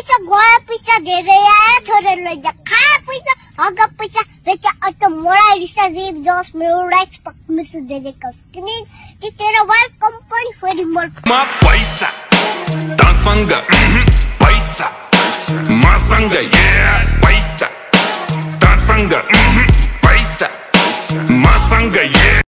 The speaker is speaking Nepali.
पैसा गए पैसा धेरै आयो छोरालाई खा पैसा हग पैसा बेचा अट मोराई रिसा रेप जस मेरो राइट्स पक्नु सुधेरे कस्किने कि तेरा वाल कंपनी फेरि मोर मा पैसा दासँग पैसा मसँग पैसा दासँग पैसा मसँग